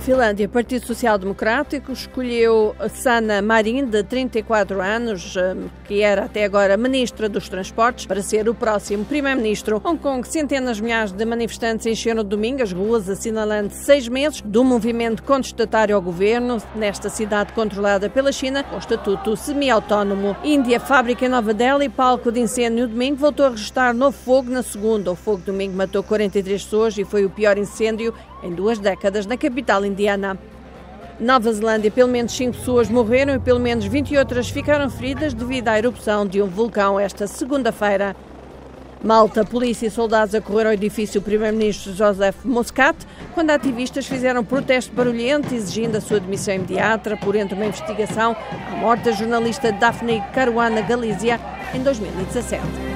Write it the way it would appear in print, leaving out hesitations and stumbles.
Finlândia, o Partido Social Democrático escolheu Sanna Marin, de 34 anos, que era até agora Ministra dos Transportes, para ser o próximo Primeiro-Ministro. Hong Kong, centenas de milhares de manifestantes encheram domingo as ruas, assinalando 6 meses do movimento contestatário ao governo, nesta cidade controlada pela China, com estatuto semi-autónomo. Índia, fábrica em Nova Delhi, palco de incêndio no domingo, voltou a registrar novo fogo na segunda. O fogo domingo matou 43 pessoas e foi o pior incêndio em 2 décadas na capital indiana. Nova Zelândia, pelo menos 5 pessoas morreram e pelo menos 20 outras ficaram feridas devido à erupção de um vulcão esta segunda-feira. Malta, polícia e soldados acorreram ao edifício do primeiro-ministro Joseph Muscat quando ativistas fizeram protesto barulhento exigindo a sua demissão imediata por entre uma investigação à morte da jornalista Daphne Caruana Galizia em 2017.